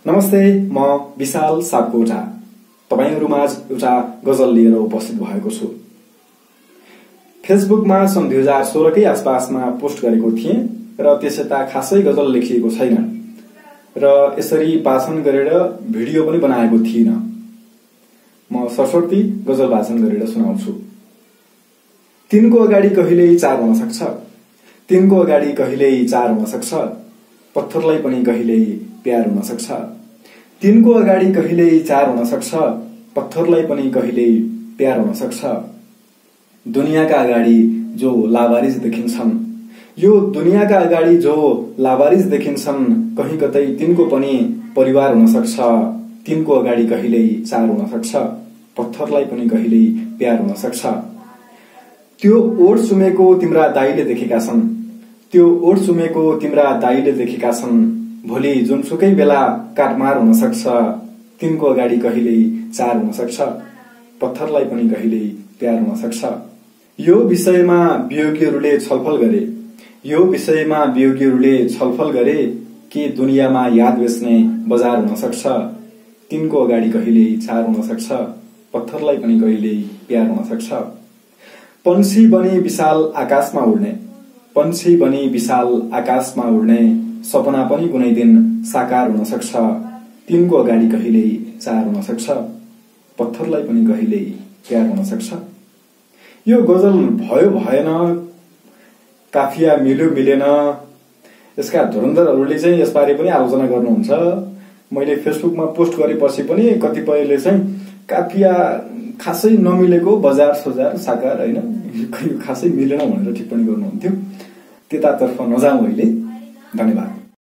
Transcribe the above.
नमस्ते, म विशाल सापकोटा तपाईहरुमाझ एउटा गजल लिएर उपस्थित भएको छु। फेसबुकमा सन् 2016 कै आसपासमा पोस्ट गरेको थिएँ र त्यसैता खासै गजल लेखिएको छैन र यसरी वाचन गरेर भिडियो पनि बनाएको थिइन। म सशर्ती गजल वाचन गरेर सुनाउँछु। तिनको अगाडि कहिल्यै चार हुन सक्छ, तिनको अगाडि कहिल्यै चार हुन सक्छ, पत्थरलाई पनि कहिल्यै प्यार हुन सक्छ। तिनको अगाडि कहिल्यै चार हुन सक्छ, पत्थरलाई पनि कहिल्यै प्यार हुन सक्छ। दुनियाँका अगाडि जो लावारिस देखिन्छन्, यो दुनियाँका अगाडि जो लावारिस देखिन्छन्, कहीं कतै तिनको पनि परिवार हुन सक्छ। तिनको अगाडि कहिल्यै चार हुन सक्छ, पत्थरलाई पनि कहिल्यै प्यार हुन सक्छ। त्यो ओठ सुमेको तिम्रा दाइले देखेका छन्, त्यो ओठ सुमेको तिम्रा दाइले देखेका छन्। भोलि जुनसुकै बेला काटमार हुन सक्छ, तिनको अगाडि कहिल्यै चार हुन सक्छ, पत्थरलाई पनि कहिल्यै प्यार हुन सक्छ। यो विषयमा वियोगीहरूले छलफल गरे, यो विषयमा वियोगीहरूले छलफल गरे कि दुनियाँमा याद बेच्ने बजार हुन सक्छ। तिनको अगाडि कहिल्यै चार हुन सक्छ, पत्थरलाई पनि कहिल्यै प्यार हुन सक्छ। पंक्षी बनी विशाल आकाशमा उड्ने, पंक्षी बनी विशाल आकाशमा उड्ने सपना पनि कुनै दिन साकार हुन सक्छ। तिनको अगाडि कहिल्यै चार हुन सक्छ, पत्थरलाई पनि कहिल्यै प्यार हुन सक्छ। यो गजल भयो भएन, काफिया मिल्यो मिलेन, यसका धुरन्धरहरूले चाहिँ यसबारे पनि आलोचना गर्नुहुन्छ। मैले फेसबुकमा पोस्ट गरेपछि पनि कतिपयले चाहिँ काफिया खासै नमिलेको, बजार सजार साकार हैन, खासै मिलेन भनेर टिप्पणी गर्नुहुन्थ्यो। त्यतातर्फ नजाउँ अहिले। धन्यवाद।